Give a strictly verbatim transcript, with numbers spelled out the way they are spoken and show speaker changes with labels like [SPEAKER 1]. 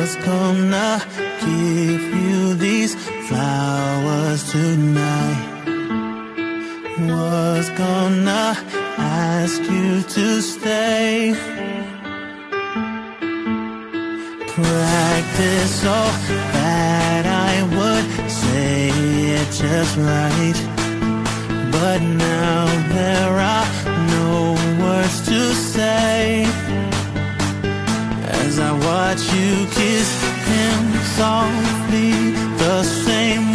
[SPEAKER 1] was gonna give you these flowers tonight. Was gonna ask you to stay. Practice so that I would say it just right. But now there are no words to say, as I watch you kiss him softly, the same